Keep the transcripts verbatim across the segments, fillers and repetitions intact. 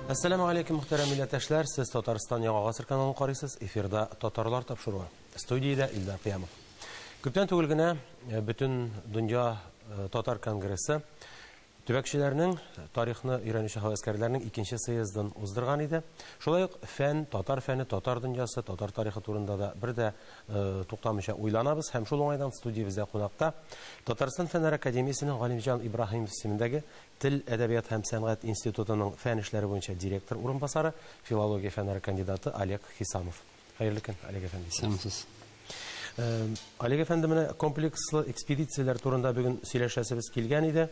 Ассаламу алейкум, мөхтәрәм милләттәшләр. Сез Татарстан Яңа гасыр каналын карыйсыз. Эфирда татарлар тапшыруы. Студиядә Илдар Кыямов. Күптән түгел генә бөтен дөнья татар конгрессы төбәкчеләрнең тарихны өйрәнүче хәвәскәрләрнең икенче съездын уздырган иде. Шулай ук фән, татар фәне, татар дөньясы, татар тарихы турында да бер дә туктамыйча уйланабыз. Һәм шул уңайдан студиябездә кунакта Татарстан фәннәр академиясенең Галимҗан Ибраһимов исемендәге Тел, әдәбият һәм сәнгать институтының фән эшләре буенча директор урынбасары, филология фәннәре кандидаты Олег Хисамов. Хәерле көн, Олег әфәнде. Сәмсез. Олег әфәнде, менә комплекслы экспедицияләр турында бүген сөйләшәсебез килгән иде.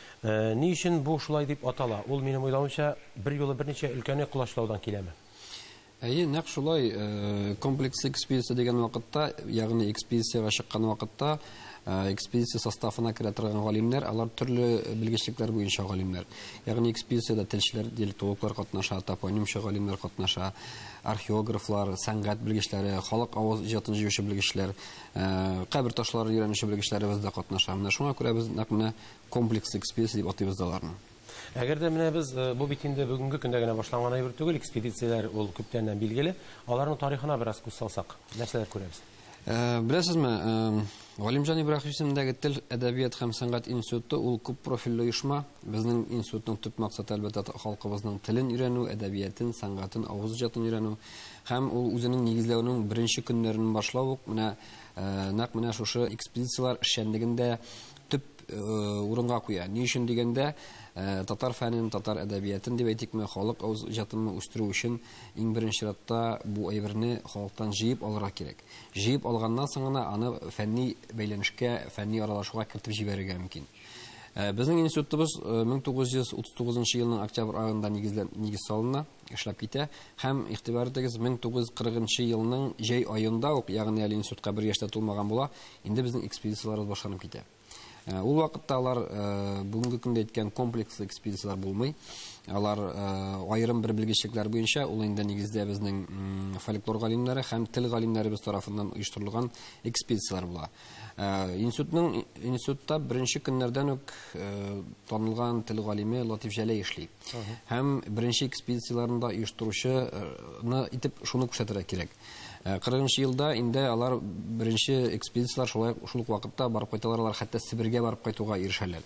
Ни өчен бу шулай дип атала? Ул минем уйлавымча бер юлы берничә өлкәне кулачлаудан киләме? Әйе, нәкъ шулай комплекс экспедиция дигән вакытта, ягъни экспедициягә чыккан вакытта, экспедиция составына керә торган галимнәр, алар төрле белгечлекләр буенча галимнәр. Ягъни экспедициядә телчеләр, диалектологлар катнаша, топонимчы галимнәр катнаша, археографлар, сәнгать белгечләре, халык авыз иҗатын җыючы белгечләр, кабер ташлары өйрәнүче белгечләребез дә катнаша. Менә шуңа күрә без нәкъ комплекс экспедиция дип атыйбыз аларны. Әгәр дә менә без бу бит инде бүгенге көндә генә башланган әйбер түгел, экспедицияләр ул күптәннән билгеле. Аларның тарихына бераз күз салсак, нәрсәләр күрәбез? Беләсезме, Галимҗан Ибраһимов исемендәге Тел, әдәбият һәм сәнгать институты ул күп профильле оешма. Безнең институтның төп максаты әлбәттә халкыбызның телен өйрәнү, әдәбиятын, сәнгатен, авыз иҗатын өйрәнү һәм ул үзенең нигезләүнең беренче көннәрен башлау ук менә нәкъ менә шушы экспедициялар эшчәнлегендә төп урынга куя. Ни өчен дигәндә, татар фәнен, татар әдәбиятын дип әйтикме, халык авыз иҗатын үстерү өчен иң беренче чиратта бу әйберне халыктан җыеп алырга кирәк. Җыеп алганнан соң гына аны фәнни бәйләнешкә, фәнни аралашуга кертеп җибәрергә мөмкин. Безнең институтыбыз мең тугыз йөз утыз тугызынчы елның октябрь аенда нигез салына, эшләп китә һәм игътибар итегез, мең тугыз йөз кырыгынчы елның җәй аенда ук, ягъни әле институтка бер яшьтә тулмаган була, инде безнең экспедицияларыбыз башланып китә. Ул вакытта алар бүгенге көндә әйткән комплекс экспедициялар булмый. Алар аерым бер белгечлекләр буенча, ул инде нигездә безнең фольклор галимнәре һәм тел галимнәребез тарафыннан оештырылган экспедициялар була. Институтның институтта беренче көннәрдән үк танылган тел галиме Латиф Җәләй эшли. Һәм беренче экспедицияларында оештыручыны итеп шуны күрсәтергә кирәк. кырыгынчы елда инде алар беренче экспедициялар шулай шул вакытта барып кайталар, алар хәтта Сибиргә барып кайтуга ирешәләр.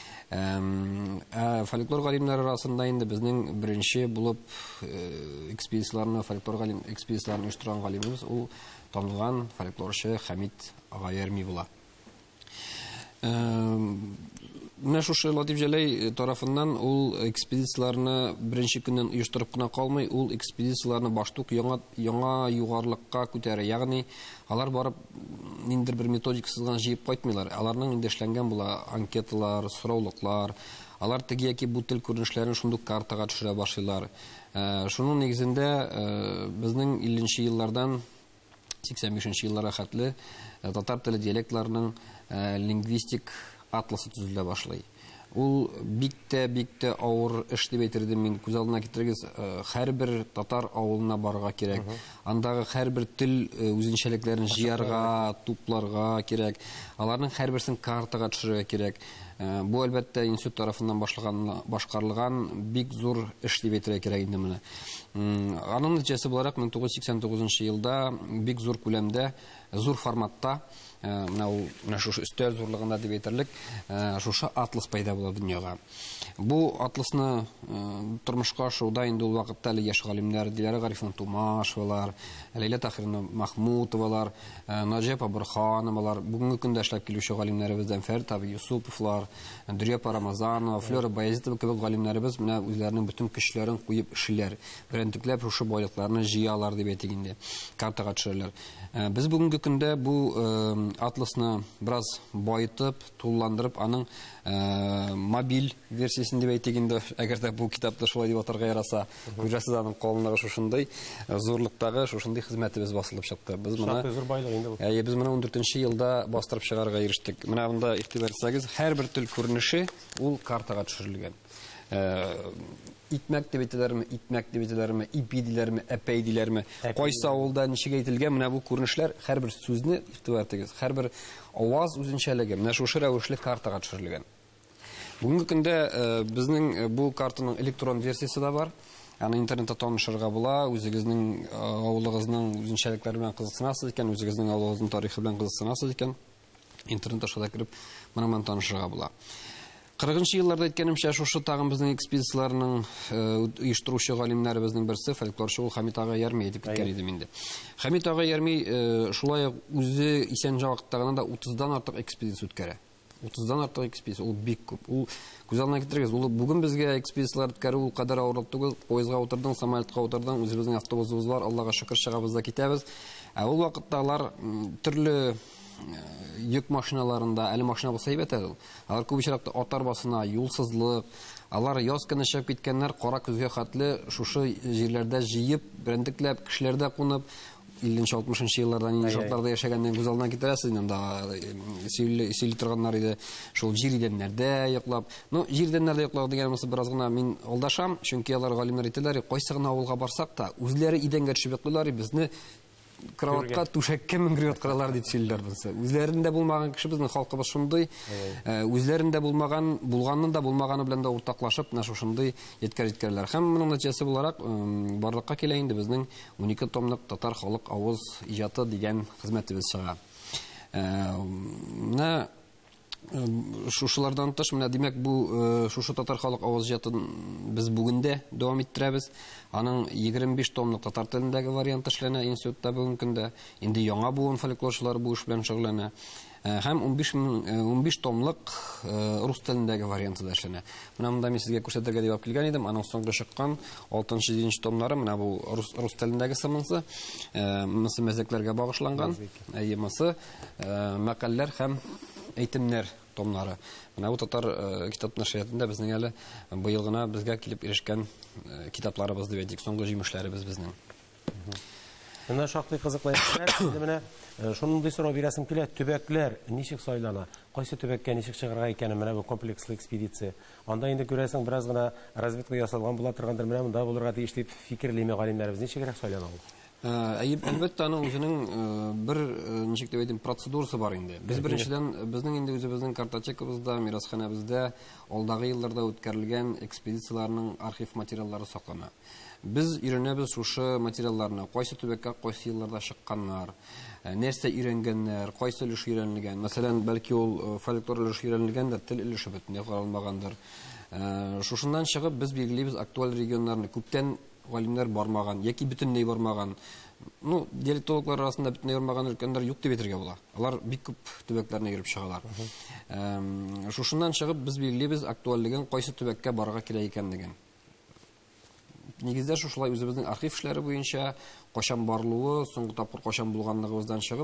Фольклор галимнәре арасында инде безнең беренче булып экспедицияларны, фольклор галим экспедицияларын оештырган галимебез ул танылган фольклорчы Хәмит ага Ярми була. Менә шушы Латиф Җәләй тарафыннан ул экспедицияларны беренче көннән оештырып кына калмый, ул экспедицияларны баштук яңа яңа югарылыкка күтәрә. Ягъни алар барып ниндидер бер методика сызган җыеп кайтмыйлар. Аларның инде эшләнгән була анкеталар, сораулыклар. Алар теге яки бу тел күренешләрен шундук картага төшерә башлыйлар. Шуның нигезендә безнең илленче еллардан сиксән бишенче елларга хәтле татар теле диалектларының лингвистик атласы төзелә башлый. Ул бик тә бик тә авыр эш дип әйтердем мин. Күз алдына китерегез, һәрбер татар авылына барырга кирәк. Андагы һәрбер тел үзенчәлекләрен җыярга, тупларга кирәк. Аларның һәрберсен картага төшерергә кирәк. Бу әлбәттә институт тарафыннан башлаган, башкарылган бик зур эш дип әйтергә кирәк инде менә. Аның нәтиҗәсе буларак мең тугыз йөз сиксән тугызынчы елда бик зур күләмдә, зур форматта, менә ул менә шушы өстәл зурлыгында дип әйтерлек, шушы атлас пайда була дөньяга. Бу атласны тормышка ашыруда инде ул вакытта әле яшь галимнәр, Диләрә Гарифовна Тумашевалар, Ләйлә Таһировна Махмутовалар, Наҗип Абырхановалар, бүгенге көндә эшләп килүче галимнәребездән Фәрит Аби Юсуповлар, Дөрья Рамазанова, Флора Баязитова кебек галимнәребез менә үзләренең бөтен көчләрен куеп эшләр. Беренчекләп шушы байлыкларны җыялар дип әйтик инде. Картага төшерәләр. Без бүгенге көндә бу атласны бераз байытып, тулландырып, аның мобиль версиясын дип әйтик инде. Әгәр дә бу китапты шулай дип атарга яраса, күрәсез аның калынлыгы шушындай, зурлыктагы шушындай хезмәтебез басылып чыкты. Без моны Әйе, без моны ундүртенче елда бастырып чыгарга ирештек. Менә монда игътибар итсәгез, һәрбер тел күренеше ул картага төшерелгән. Итмәк дип әйтәләрме, итмәк дип әйтәләрме, ипи диләрме, әпәй диләрме, кайсы авылда ничек әйтелгән, менә бу күренешләр һәрбер сүзне игътибар итегез, һәрбер аваз үзенчәлеге менә шушы рәвешле картага төшерелгән. Бүгенге көндә безнең бу картаның электрон версиясе да бар. аны интернетта танышырга була, үзегезнең авылыгызның үзенчәлекләре белән кызыксынасыз икән, үзегезнең авылыгызның тарихы белән кызыксынасыз икән, интернетта шулай кирип, моның белән танышырга була. кырыгынчы елларда әйткәнемчә, шушы тагын безнең экспедицияларның оештыручы галимнәребезнең берсе, фольклорчы ул Хәмит ага Ярми дип киткән иде инде. Хәмит ага Ярми шулай үзе исән вакытта гына да утыздан артык экспедиция үткәрә. утыздан артык экспедиция, ул бик күп. Ул күз алдына китерегез, ул бүген безгә экспедициялар үткәрү ул кадәр авырлык түгел. Поездга утырдың, самолетка утырдың, үзебезнең автобусыбыз бар, Аллага шөкер чыгабыз да китәбез. Ә ул вакытта алар төрле йөк машиналарында, әле машина булса әйбәт әле. Алар күп очракта ат арбасына, юлсызлык, алар яз көне чыгып киткәннәр, кара күзгә хәтле шушы җирләрдә җыеп, брендикләп, кешеләрдә кунып, илле-алтмышынчы елларда нинди шартларда яшәгәннән күз алдына китерәсез, инде сөйли торганнар иде, шул җир идәннәрдә йоклап. Ну, җир идәннәрдә йоклау дигәнемез бераз гына мин алдашам, чөнки алар галимнәр әйтәләр, кайсы гына авылга барсак та, үзләре идәнгә төшеп йоклыйлар, безне кроватка түшәккә менгереп яткыралар дип сөйлиләр булса. Үзләрендә булмаган кеше безнең халкыбыз шундый, үзләрендә булмаган, булганын да булмаганы белән дә уртаклашып, менә шушындый yetkәр җиткәрләр. Һәм моның нәтиҗәсе буларак барлыкка килә инде безнең унике томлык татар халык авыз иҗаты дигән хезмәтебез чыга. Менә шушылардан тыш, менә димәк бу шушы татар халык авыз иҗатын без бүгендә дәвам иттерәбез. Аның егерме биш томлык татар телендәге варианты эшләнә институтта бүгенге көндә. Инде яңа буын фольклорчылар бу эш белән шөгыльләнә. Һәм унбиш томлык рус телендәге варианты да эшләнә. Менә монда мин сезгә күрсәтергә дип килгән идем. Аның соңгы чыккан алтынчы-җиденче томнары менә бу рус рус телендәге сымысы, мысы мәзәкләргә багышланган, әйемасы, мәкалләр һәм әйтемнәр томнары. Менә бу татар китап нәшриятында безнең әле быел гына безгә килеп ирешкән китапларыбыз дип әйтик, соңгы җимешләребез безнең. Менә шактый кызыклы әйткәннәр, менә шундый сорау бирәсем килә, төбәкләр ничек сайлана? Кайсы төбәккә ничек чыгарга икәнен менә бу комплекслы экспедиция. Анда инде күрәсең бераз гына разведка ясалган була торгандыр, менә монда булырга тиеш дип фикерлиме галимнәребез, ничегрәк сайлана ул? Әлбәттә, аның үзенең бер ничек дип әйтим, процедурасы бар инде. Без беренчедән безнең инде үзебезнең картотекабызда, мирасханәбездә алдагы елларда үткәрелгән экспедицияларның архив материаллары саклана. Без өйрәнәбез шушы материалларны, кайсы төбәккә кайсы елларда чыкканнар, нәрсә өйрәнгәннәр, кайсы өлеш өйрәнелгән. Мәсәлән, бәлки ул фольклор өлеш өйрәнелгәндер, тел өлеше бөтенләй каралмагандыр. Шушыннан чыгып без билгелибез актуаль регионнарны, күптән галимнәр бармаган, яки бөтенләй бармаган. Ну, диалектологлар арасында бөтенләй бармаган өлкәннәр юк дип әйтергә була. Алар бик күп төбәкләрне йөреп чыгалар. Шушыннан чыгып без билгелибез актуальлеген кайсы төбәккә барырга кирәк икәнлеген. Нигездә шулай үзебезнең архив эшләре буенча качан барлыгы, соңгы тапкыр качан булганлыгыбыздан чыгып,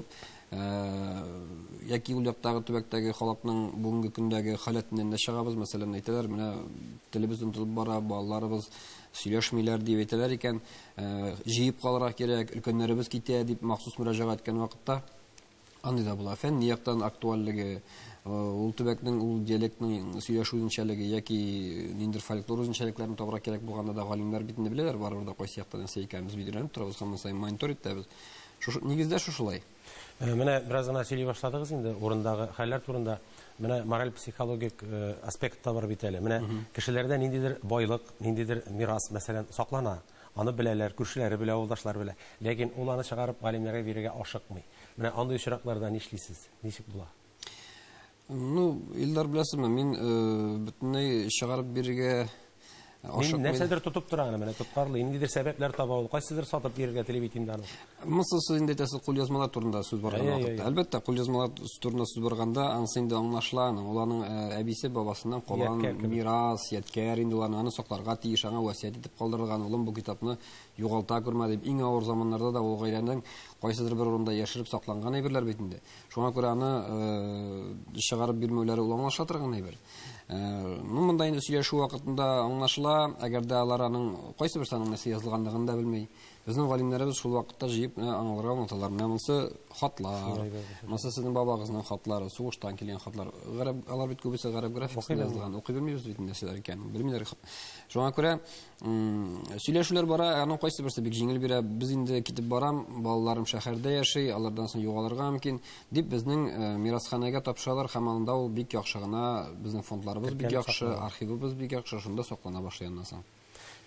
яки ул яктагы төбәктәге халыкның бүгенге көндәге халәтеннән дә чыгабыз. Мәсәлән, әйтәләр, менә телебез онытылып бара, балаларыбыз сөйләшмиләр дип әйтәләр икән, җыеп калырга кирәк, өлкәннәребез китә дип махсус мөрәҗәгать иткән вакытта андый да була. Фән нияктан актуальлеге, ул төбәкнең, ул диалектның сөйләшү үзенчәлеге яки ниндер фольклор үзенчәлекләрен табырга кирәк булганда да галимнәр битне беләләр, барыбыр да кайсы якта нәрсә икәнен без билгеләнеп торабыз, һәм сайын монитор итәбез. Шушы нигездә шушылай. Менә бераз гына сөйли башладыгыз инде урындагы хәлләр турында. Менә мораль психологик аспект та бар бит әле. Менә кешеләрдә ниндидер байлык, ниндидер мирас, мәсәлән, саклана. Аны беләләр, күршеләре белә, авылдашлар белә. Ләкин ул аны чыгарып галимнәргә бирергә ашыкмый. Менә андый очракларда нишлисез? Ничек була? Ну, Илдар, беләсезме, мин бөтенләй чыгарып бирергә ашыкмыйм. Нәрсәдер тотып тора аны, менә тоткарлы, ниндидер сәбәпләр таба ул, кайсыдыр сатып бирергә теләп ит инде аны. Мисалсыз инде әйтәсез, кулъязмалар турында сүз барган вакытта. Әлбәттә, кулъязмалар турында сүз барганда, анысы инде аңлашыла, ул аның әбисе бабасыннан калган мирас, ядкәр инде, аны сакларга тиеш, аңа васыять итеп калдырылган. Улым бу китапны югалта күрмә дип, иң авыр заманнарда да ул гаиләнең кайсыдыр бер урында яшереп сакланган әйберләр бит инде. Шуңа күрә аны чыгарып бирмәүләре ул аңлаша торган әйбер. Ну, монда инде сөйләшү вакытында аңлашыла, әгәр дә алар аның кайсы бер санның нәрсә язылганлыгын да белмәй. Безнең галимнәребез шул вакытта җыеп аңларга аңлаталар. Менә монысы хатлар, монысы сезнең бабагызның хатлары, сугыштан килгән хатлар. Алар бит күбесе гарәп графикасында язылган. Укый белмибез бит нәрсәләр икәнен, белмиләр. Шуңа күрә сөйләшүләр бара, аның кайсы берсе бик җиңел бирә. Без инде китеп барам, балаларым шәһәрдә яши, алардан соң югалырга мөмкин дип безнең мирасханәгә тапшыралар, һәм анда ул бик яхшы гына, безнең фондларыбыз бик яхшы, архивыбыз бик яхшы, шунда саклана башлый аннан соң.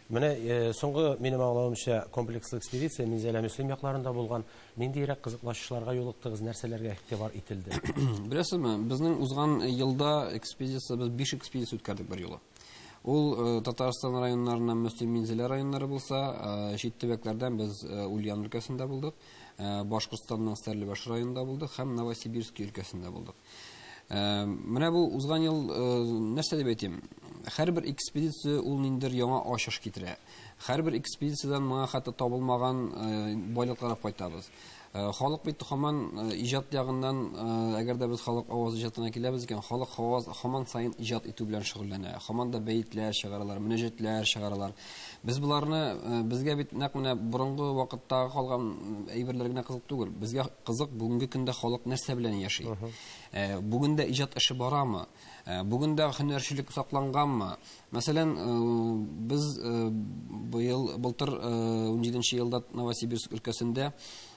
Менә соңгы минем аңлавымча комплекслы экспедиция Минзәлә Мөслим якларында булган. Ниндирәк кызыклашышларга юлыктыгыз, нәрсәләргә игътибар ителде? Беләсезме, безнең узган елда экспедиция, без биш экспедиция үткәрдек бер юлы. Ул Татарстан районнарыннан Мөслим Минзәлә районнары булса, чит төбәкләрдән без Ульян өлкәсендә булдык, Башкортстанның Стәрлебаш районында булдык һәм Новосибирск өлкәсендә булдык. Менә бу узган ел нәрсә дип әйтим? Һәрбер экспедиция ул ниндер яңа ачыш китерә. Һәрбер экспедициядан моңа хәтта табылмаган байлыклар кайтабыз. Халык бит һаман иҗат ягыннан, әгәр дә без халык аваз иҗатына киләбез икән, халык аваз һаман саен иҗат итү белән шөгыльләнә. Һаман да бәйтләр чыгаралар, мөнәҗәтләр чыгаралар. Без буларны, безгә бит нәкъ менә борынгы вакытта калган әйберләр генә кызык түгел. Безгә кызык бүгенге көндә халык нәрсә белән яши. Бүген дә иҗат эше барамы? Бүген дә һөнәрчелек сакланганмы? Мәсәлән, без быел былтыр унҗиденче елда Новосибирск өлкәсендә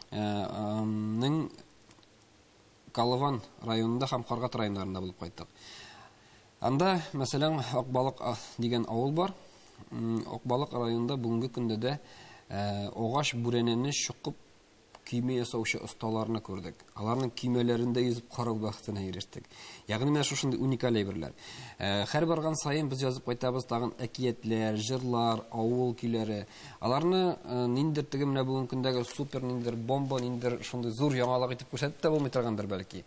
ның Калыван районында һәм Каргат районнарында булып кайттык. Анда, мәсәлән, Акбалык дигән авыл бар. Акбалык районында бүгенге көндә дә агач бүрәнәне шуқып көймә ясаучы осталарны күрдек. Аларның көймәләрендә йөзеп карау бәхетенә ирештек. Ягъни менә шушындый уникаль әйберләр. Һәр барган саен без язып кайтабыз тагын әкиятләр, җырлар, авыл көйләре. Аларны ниндер теге менә бүгенге көндәге супер ниндер бомба, ниндер шундый зур яңалык итеп күрсәтеп тә булмый торгандыр бәлки.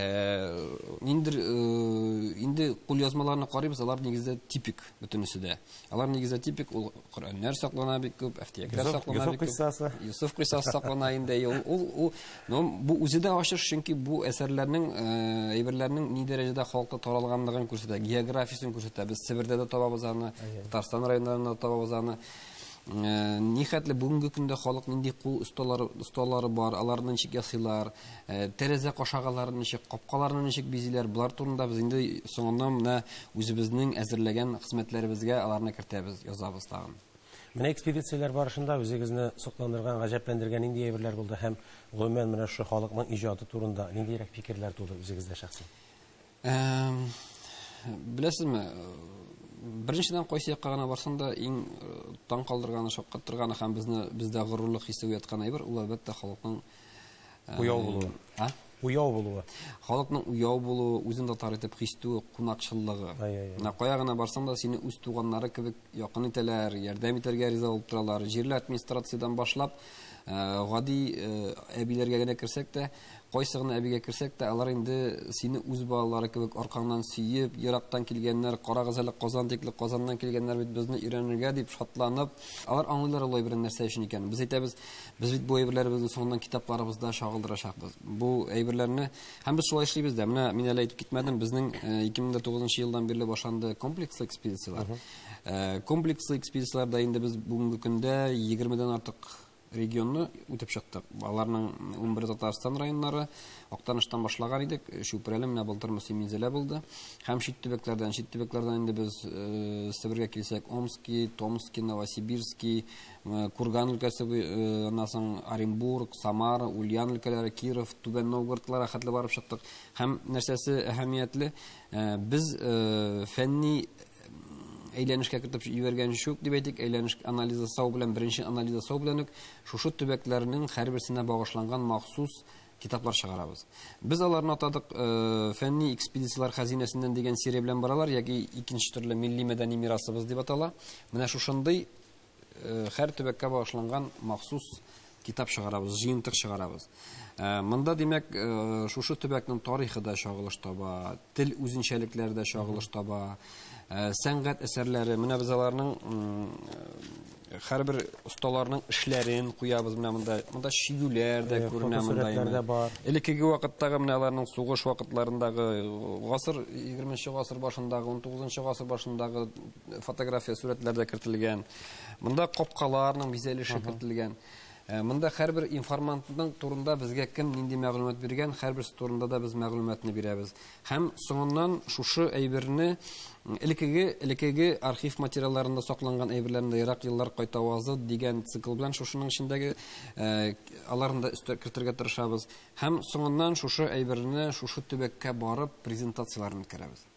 Ниндер инде кулъязмаларны карыйбыз, алар нигездә типик бөтенесе дә. Алар нигездә типик, ул Коръәннәр саклана бик күп, әфтиягәр саклана бик күп. Юсуф кыйссасы саклана инде. Ул бу үзе дә ачыш, чөнки бу әсәрләрнең, әйберләрнең ни дәрәҗәдә халыкта таралганлыгын күрсәтә, географиясын күрсәтә. Без Себердә дә табабыз аны, Татарстан районнарында табабыз аны. Нихәтле бүгенге көндә халык нинди кул осталары, осталары бар, аларны ничек ясыйлар, тәрәзә кашагаларын ничек, капкаларны ничек бизиләр, булар турында без инде соңыннан менә үзебезнең әзерләгән хезмәтләребезгә аларны кертәбез, язабыз тагын. Менә экспедицияләр барышында үзегезне сокландырган, гаҗәпләндергән нинди әйберләр булды һәм гомумән менә шу халыкның иҗаты турында ниндирәк фикерләр туды үзегездә шәхси? Беләсезме, беренчедән кайсы якка гына барсаң да иң таң калдырганы, шаккаттырганы һәм безне бездә горурлык хисе уяткан әйбер, ул әлбәттә халыкның уяу булуы. А? Уяу булуы. Халыкның уяу булуы, үзен татар итеп хис итүе, кунакчыллыгы. Менә кая гына барсаң да сине үз туганнары кебек якын итәләр, ярдәм итәргә риза булып торалар. Җирле администрациядән башлап, гади әбиләргә генә керсәк тә, кайсы гына әбигә керсәк тә, алар инде сине үз балалары кебек аркаңнан сөеп, ерактан килгәннәр, Карагыз әле Казан дикле, Казаннан килгәннәр бит безне өйрәнергә дип шатланып, алар аңлыйлар ул әйберне нәрсә өчен икән. Без әйтәбез, без бит бу әйберләребезне соңыннан китапларыбызда чагылдырачакбыз. Бу әйберләрне һәм без шулай эшлибез дә. Менә мин әле әйтеп китмәдем, безнең ике мең тугызынчы елдан бирле башланды комплекслы экспедициялар. Комплекслы экспедицияларда инде без бүгенге көндә егермедән артык регионны үтеп чыктык. Аларның ун бер Татарстан районнары, Актаныштан башлаган идек, Шүпрәле менә былтыр Мөслим Минзәлә булды. Һәм чит төбәкләрдән, чит төбәкләрдән инде без Себергә килсәк, Омский, Томский, Новосибирский, Курган өлкәсе, аннан соң Оренбург, Самара, Ульян өлкәләре, Киров, Түбән Новгородка хәтле барып чыктык. Һәм нәрсәсе әһәмиятле, без фәнни әйләнешкә кертеп җибәргән шук дип әйтик, әйләнеш анализы сау белән, беренче анализы сау белән үк шушы төбәкләрнең һәрберсенә багышланган махсус китаплар чыгарабыз. Без аларны атадык фәнни экспедициялар хәзинәсеннән дигән серия белән баралар, яки икенче төрле милли мәдәни мирасыбыз дип атала. Менә шушындый һәр төбәккә багышланган махсус китап чыгарабыз, җыентык чыгарабыз. Монда димәк, шушы төбәкнең тарихы да чагылыш таба, тел үзенчәлекләре дә чагылыш таба, сәнгать әсәрләре, менә без аларның һәрбер осталарның эшләрен куябыз, менә монда, монда шигүләр дә күренә монда. Элеккеге вакыттагы менә аларның сугыш вакытларындагы гасыр, егерменче гасыр башындагы, он тугызынчы гасыр башындагы фотография, сурәтләр дә кертелгән. Монда капкаларның бизәлеше кертелгән. Монда һәрбер информантның турында безгә кем нинди мәгълүмат биргән, һәрбер турында да без мәгълүматны бирәбез. Һәм соңыннан шушы әйберне элеккеге элеккеге архив материалларында сакланган әйберләрне ерак еллар кайта вазы дигән цикл белән шушының içindәге аларны да өстә кертергә тырышабыз. Һәм соңыннан шушы әйберне шушы төбәккә барып презентацияларын үткәрәбез.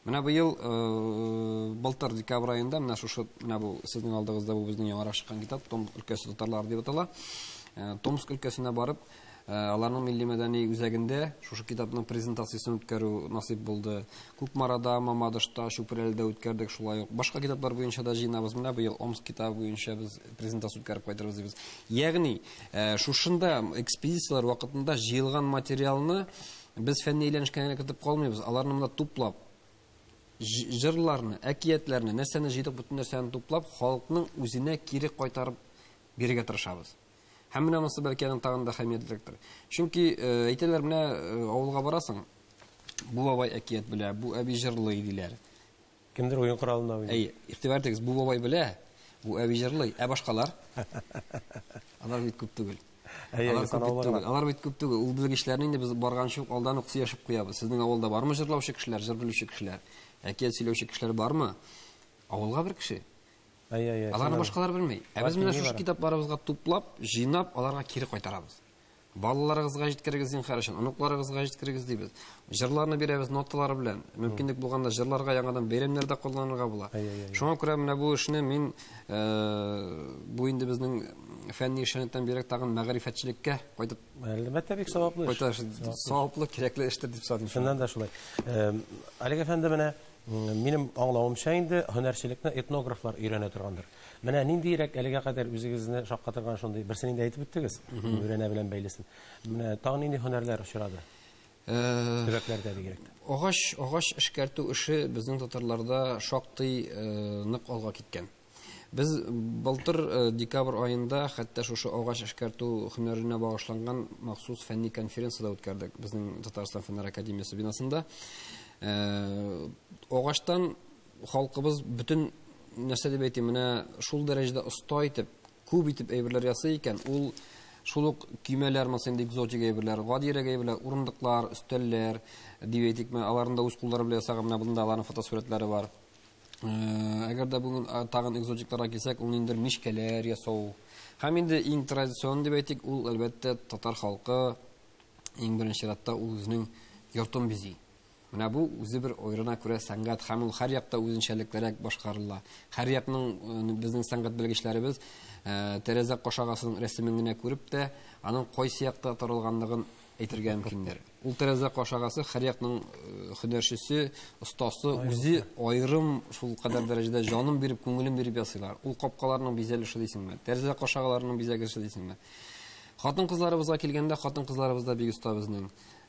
Менә быел былтыр декабрь айында менә шушы менә бу сезнең алдыгызда бу безнең яңарак чыккан китап Томск өлкәсе татарлары дип атала. Томск өлкәсенә барып, аларның милли мәдәни үзәгендә шушы китапның презентациясын үткәрү насыйп булды. Күкмарада, Мамадышта, Чүпрәлдә үткәрдек, шулай ук. Башка китаплар буенча да җыйнабыз. Менә быел Омск китабы буенча без презентация үткәреп кайтырбыз дибез. Ягъни, шушында экспедициялар вакытында җыелган материалны без фәнни әйләнешкә кертеп калмыйбыз. Аларны монда туплап, җырларны, әкиятләрне, нәрсәне җыйдык, бөтен нәрсәне туплап, халыкның үзенә кире кайтарып бирергә тырышабыз. Һәм менә монысы бәлки аның тагын да әһәмиятлердер. Чөнки әйтәләр, менә авылга барасың, бу бабай әкият белә, бу әби җырлый диләр. Кемдер уен коралында уйный. Әй, игътибар итегез, бу бабай белә, бу әби җырлый, ә башкалар? Алар бит күп түгел. Алар күп түгел. Алар бит күп түгел. Ул белгечләрне инде без барганчы ук алдан ук сөйләшеп куябыз. Сезнең авылда бармы җырлаучы кешеләр, җыр белүче кешеләр? Әкият сөйләүче кешеләр бармы? Авылга бер кеше. Аларны башкалар белмәй. Ә без менә шушы китапларыбызга туплап, җыйнап, аларга кире кайтарабыз. Балаларыгызга җиткерегез зинһар өчен, оныкларыгызга җиткерегез дибез. Җырларны бирәбез ноталары белән. Мөмкинлек булганда җырларга яңадан бәйрәмнәрдә кулланырга була. Шуңа күрә менә бу эшне мин бу инде безнең фәнни эшеннән бирәк тагын мәгърифәтчелеккә кайтып, әлбәттә бик саваплы эш. Кайташ, саваплы, кирәкле эштер дип саныйм. Шуннан да шулай. Алик әфәнде, менә минем аңлавымча инде һөнәрчелекне этнографлар өйрәнә торгандыр. Менә ниндирәк әлегә кадәр үзегезне шаккатырган шундый берсен инде әйтеп үттегез, өйрәнә белән бәйлесен. Менә тагын нинди һөнәрләр очрады? Төбәкләрдә дигәрәк. Агач, агач эшкәртү эше безнең татарларда шактый нык алга киткән. Без былтыр декабрь айында хәтта шушы агач эшкәртү һөнәренә багышланган махсус фәнни конференцияда үткәрдек безнең Татарстан Фәннәр академиясе бинасында. Агаштан халкыбыз бөтен нәрсә дип әйтим, менә шул дәрәҗәдә оста итеп, күп итеп әйберләр ясый икән, ул шул ук көймәләр, мәсәлән, экзотик әйберләр, гадирәк әйберләр, урындыклар, өстәлләр дип әйтикме, аларны да үз куллары белән ясаган, менә бunda аларның фотосурәтләре бар. Әгәр дә бүген тагын экзотикларга килсәк, ул инде мишкәләр ясау. Һәм инде иң традицион дип әйтик, ул әлбәттә татар халкы иң беренче чиратта үзенең йортын бизи. Менә бу үзе бер ойрына күрә сәнгать, һәм ул һәр якта үзенчәлекләрәк башкарыла. Һәр якның безнең сәнгать белгечләребез тәрәзә кашагасының рәсемен генә күреп тә, аның кайсы якта таралганлыгын әйтергә мөмкиндер. Ул тәрәзә кашагасы һәр якның һөнәрчесе, остасы үзе аерым шул кадәр дәрәҗәдә җанын биреп, күңелен биреп ясыйлар. Ул капкаларның бизәлеше дисеңме, тәрәзә кашагаларының бизәгеше дисеңме. Хатын-кызларыбызга килгәндә, хатын-кызларыбыз да бик оста безнең.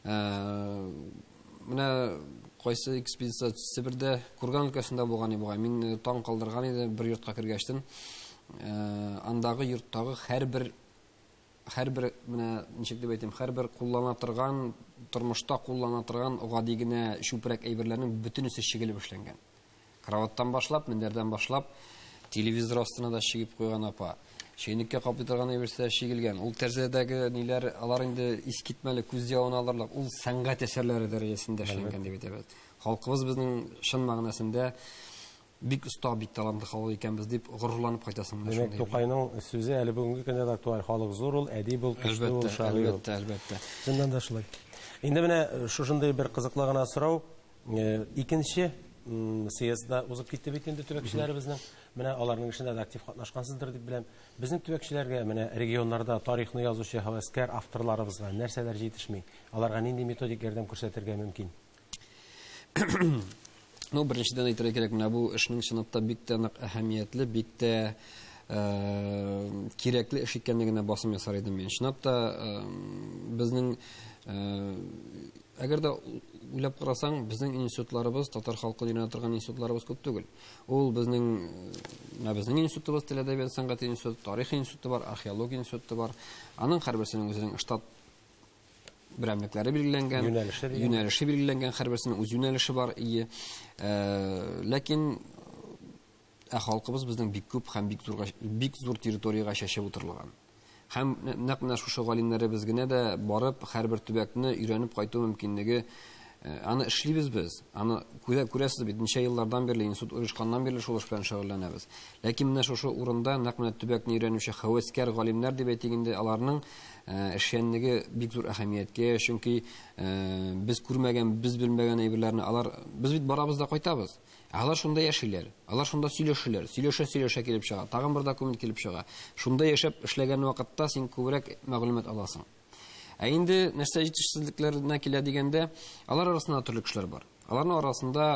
Менә кайсы экспедиция Себердә, Курган өлкәсендә булган иде. Мин таң калдырган иде, бер йортка кергәчтен. Андагы йорттагы һәрбер һәрбер менә ничек дип әйтим, һәрбер куллана торган, тормышта куллана торган гади генә чүпрәк әйберләрнең бөтенесе чигелеп эшләнгән. Кроваттан башлап, мендәрдән башлап, телевизор астына да чигеп куйган апа. Чәйнеккә каплый торган әйберләр чигелгән. Ул тәрәзәдәге ниләр, алар инде искитмәле, күз явын алырлык. Ул сәнгать әсәрләре дәрәҗәсендә эшләнгән дип әйтәбез. Халкыбыз безнең шын мәгънәсендә бик оста, бик талантлы халык икәнбез дип горурланып кайтасың. Димәк, Тукайның сүзе әле бүгенге көндә дә актуаль. Халык зур ул, әдип ул, көчле ул, шагыйрь ул. Әлбәттә, әлбәттә. Шуннан да шулай. Инде менә шушындай бер кызыклы гына сорау, икенче съездда узып китте бит инде төбәкчеләребезнең. Менә аларның эшендә дә актив катнашкансыздыр дип беләм. Безнең төбәкчеләргә менә регионнарда тарихны язучы һәвәскәр авторларыбызга нәрсәләр җитешми? Аларга нинди методик ярдәм күрсәтергә мөмкин? Ну, беренчедән әйтергә кирәк, менә бу эшнең чынлыкта бик тә нык әһәмиятле, бик тә кирәкле эш икәнлегенә басым ясар идем мин. Чынлыкта безнең әгәр дә уйлап карасаң, безнең институтларыбыз, татар халкын өйрәнә торган институтларыбыз күп түгел. Ул безнең менә безнең институтыбыз, тел әдәбият сәнгать институты, тарих институты бар, археология институты бар. Аның һәрберсенең үзенең штат берәмлекләре билгеләнгән, юнәлеше билгеләнгән, һәрберсенең үз юнәлеше бар. Ләкин халкыбыз безнең бик күп һәм бик зур бик зур территорияга чәчеп утырылган. Һәм нәкъ менә шушы галимнәребез генә дә барып һәрбер төбәкне өйрәнеп кайту мөмкинлеге аны эшлибез без. Аны күрәсез бит, ничә еллардан бирле институт оешканнан бирле шул эш белән шөгыльләнәбез. Ләкин менә шушы урында нәкъ менә төбәкне өйрәнүче хәвәскәр галимнәр дип әйтгәндә, аларның эшчәнлеге бик зур әһәмияткә, чөнки без күрмәгән, без белмәгән әйберләрне алар, без бит барабыз да кайтабыз. Алар шунда яшиләр, алар шунда сөйләшәләр, сөйләшә-сөйләшә килеп чыга, тагын бер документ килеп чыга. Шунда яшәп эшләгән вакытта син күбрәк мәгълүмат аласың. Ә инде нәрсә җитешсезлекләренә килә дигәндә, алар арасында төрле кешеләр бар. Аларның арасында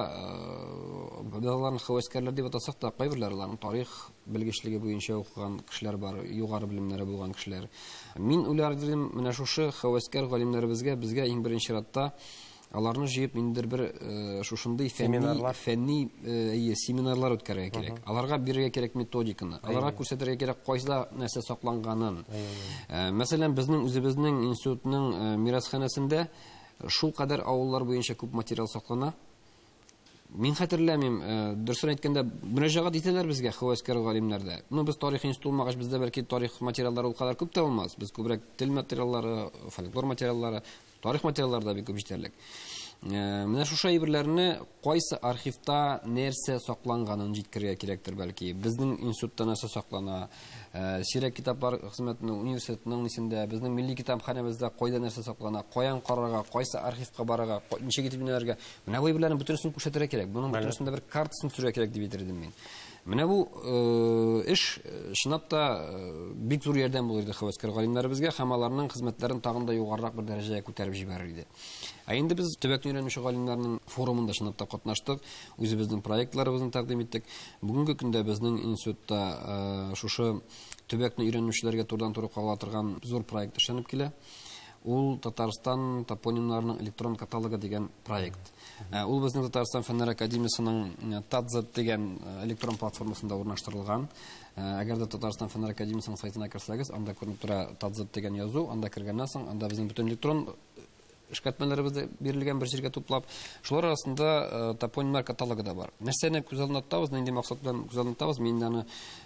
аларны хәвәскәрләр дип атасак та, кайберләр аларның тарих белгечлеге буенча укыган кешеләр бар, югары белемнәре булган кешеләр. Мин уйларым, менә шушы хәвәскәр галимнәребезгә, безгә иң беренче чиратта аларны җыеп индер бер шушындый фәнни фәнни семинарлар үткәрергә кирәк. Аларга бирергә кирәк методиканы. Аларга күрсәтергә кирәк кайда нәрсә сакланганын. Мәсәлән, безнең үзебезнең институтның мирасханәсендә шул кадәр авыллар буенча күп материал саклана. Мин хәтерләмим, дөресен әйткәндә, мөрәҗәгать итәләр безгә хәвәскәр галимнәрдә. Ну, без тарих институты булмагач, бездә бәлки тарих материаллары ул кадәр күп тә булмас. Без күбрәк тел материаллары, фольклор материаллары, тарих материаллары да бик күп җитәрлек. Менә шушы әйберләрне кайсы архивта нәрсә сакланганын җиткерергә кирәктер бәлки. Безнең институтта нәрсә саклана, сирәк китаплар хезмәтенең университетының нисендә, безнең милли китапханәбездә кайда нәрсә саклана, каян карарга, кайсы архивка барырга, ничек итеп менәргә. Менә бу әйберләрне бөтенесен күрсәтергә кирәк. Буның бөтенесендә бер картасын төшерергә кирәк дип әйтергән мин. Менә бу эш чынлап та бик зур ярдәм булыр иде хәвәскәр галимнәребезгә, һәм аларның хезмәтләрен тагын да югарырак бер дәрәҗәгә күтәреп җибәрер иде. Ә инде без төбәкне өйрәнүче галимнәрнең форумында чынлап та катнаштык, үзебезнең проектларыбызны тәкъдим иттек. Бүгенге көндә безнең институтта шушы төбәкне өйрәнүчеләргә турыдан-туры кагыла торган зур проект эшләнеп килә. Ул Татарстан топонимнарының электрон каталогы дигән проект. Ул безнең Татарстан фәннәр академиясының Тадзет дигән электрон платформасында урнаштырылган. Әгәр дә Татарстан фәннәр академиясының сайтына керсәгез, анда күренеп тора Тадзет дигән язу, анда кергәннән соң, анда безнең бөтен электрон эшкәртмәләребез бирелгән бер җиргә туплап, шулар арасында топонимнар каталогы да бар. Нәрсәне күз алдына тотабыз, нинди максат белән күз алдына тотабыз, мин аны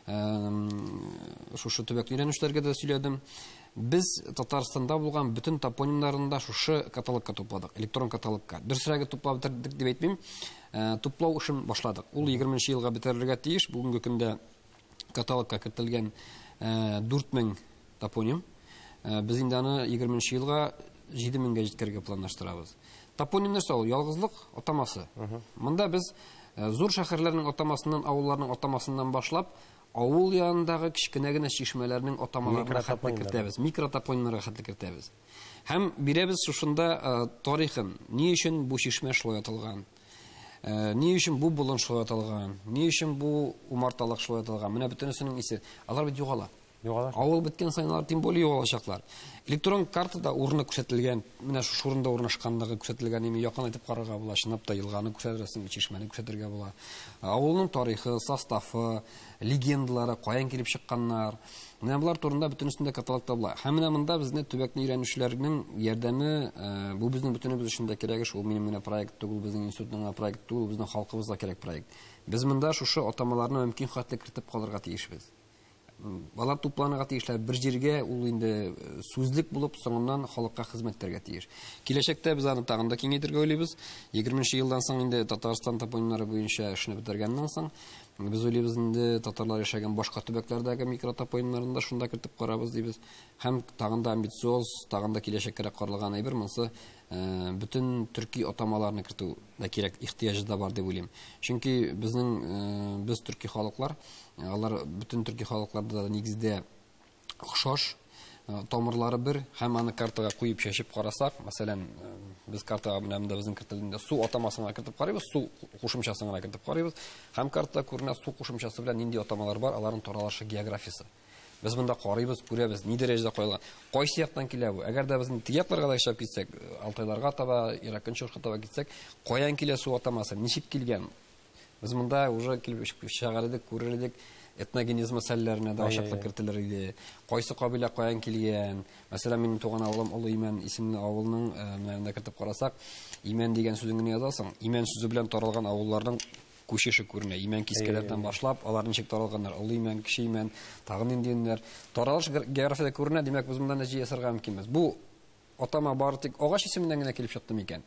шушы төбәкне өйрәнүчеләргә дә сөйләдем. Без Татарстанда булган бөтен топонимнарында шушы каталогка тупладык, электрон каталогка. Дөресрәге туплап бетердек дип әйтмим, туплау эшен башладык. Ул егерменче елга бетерелергә тиеш. Бүгенге көндә каталогка кертелгән дүрт мең топоним. Без инде аны егерменче елга җиде меңгә җиткәргә планлаштырабыз. Топоним нәрсә ул? Ялгызлык атамасы. Монда без зур шәһәрләрнең атамасыннан, авылларның атамасыннан башлап, авыл янындагы кичкенә генә чишмәләрнең атамаларына хәтле кертәбез, микротопонимнарга хәтле кертәбез. Һәм бирәбез шушында тарихын, ни өчен бу чишмә шулай аталган, ни өчен бу болын шулай аталган, ни өчен бу умарталык шулай аталган. Менә бөтенесенең исе. Алар бит югала. Югала. Авыл биткән сайынлар тем более югалачаклар. Электрон картада урыны күрсәтелгән, менә шу урында урнашканлыгы күрсәтелгән, име якын итеп карарга була, чынлап та елганы күрсәтерсең, чишмәне күрсәтергә була. Авылның тарихы, составы, легендалары, каян килеп чыкканнар, менә булар турында бөтенесендә каталогта була. Һәм менә монда безне төбәкне өйрәнүчеләрнең ярдәме, бу безнең бөтенебез өчен дә кирәк, ул минем генә проект түгел, безнең институтның проект түгел, безнең халкыбызга кирәк проект. Без монда шушы атамаларны мөмкин хәтле кертеп калырга тиешбез. Алар тупланырга тиешләр, бер җиргә ул инде сүзлек булып, соңыннан халыкка хезмәт итәргә тиеш. Киләчәктә без аны тагын да киңәйтергә уйлыйбыз. егерменче елдан соң инде Татарстан топонимнары буенча эшне бетергәннән соң, без уйлыйбыз инде татарлар яшәгән башка төбәкләрдәге микротопонимнарында шунда кертеп карабыз дибез. Һәм тагын да амбициоз, тагын да киләчәккә каралган әйбер монсы бөтен төрки атамаларны кертү да кирәк, ихтыяҗы да бар дип уйлыйм. Чөнки безнең без төрки халыклар, алар бөтен төрки халыкларда да нигездә охшаш, тамырлары бер, һәм аны картага куеп чәчеп карасак, мәсәлән, без картага белән дә безнең кертелгәндә су атамасына кертеп карыйбыз, су кушымчасына кертеп карыйбыз, һәм картада күренә су кушымчасы белән нинди атамалар бар, аларның таралышы, географиясы. Без монда карыйбыз, күрәбез, ни дәрәҗәдә куелган, кайсы яктан килә бу. Әгәр дә безнең тиякларга да яшәп китсәк, Алтайларга таба, Ирак көнчыгышка таба китсәк, каян килә су атамасы, ничек килгән? Без монда уже килеп шәгәр идек, күрер идек, этногенез мәсьәләләренә дә ачыклык кертелер иде. Кайсы кабила каян килгән? Мәсәлән, минем туган авылым Олы Имән исемле авылның менә кертеп карасак, Имән дигән сүзен генә язасың. Имән сүзе белән таралган авылларның күчеше күренә. Имән кискәләрдән башлап, алар ничек таралганнар? Олы Имән, Кече Имән, тагын ниндидер таралыш географиядә күренә. Димәк, без монда нәҗи ясарга мөмкин. Бу атама бары тик агач исеменнән генә килеп чыкты микән?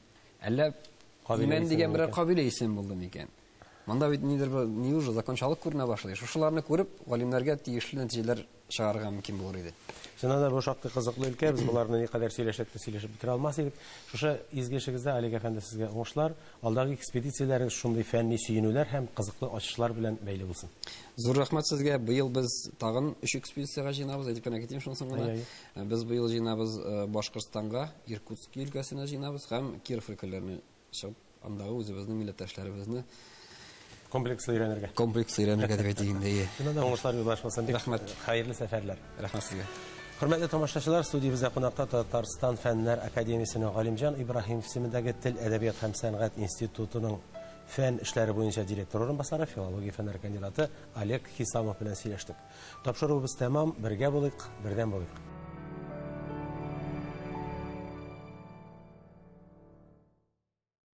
Әллә Кабилә имән исеме дигән берәр микән? кабилә исем булды микән? Монда бит нидер бер ни уже закончалык күренә башлый. Шушыларны күреп, галимнәргә тиешле нәтиҗәләр чыгарырга мөмкин булыр иде. Чыннан да бу шактый кызыклы өлкә, без буларны никадәр сөйләшәк тә сөйләшеп бетерә алмас идек. Шушы изгешегездә Олег әфәнде сезгә уңышлар, алдагы экспедицияләрегез шундый фәнни сөенүләр һәм кызыклы ачышлар белән бәйле булсын. Зур рәхмәт сезгә. Быел без тагын өч экспедициягә җыйнабыз. Әйтеп кенә китим шунысын гына. Ай, Без быел җыйнабыз э, Башкортстанга, Иркутск өлкәсенә җыйнабыз һәм Киров өлкәләренә чыгып, андагы үзебезнең милләттәшләребезне Комплекслы өйрәнергә. комплекс өйрәнергә дип әйтегендә. Чыннан да уңышлар юллашмасын дип. Рәхмәт. Хәерле сәфәрләр. Рәхмәт сезгә. Хөрмәтле тамашачылар, студиябездә кунакта Татарстан Фәннәр академиясенең Галимҗан Ибраһимов исемендәге Тел, әдәбият һәм сәнгать институтының фән эшләре буенча директор орынбасары, филология фәннәре кандидаты Олег Хисамов белән сөйләштек. Тапшыруыбыз тәмам, бергә булыйк, бердәм булыйк.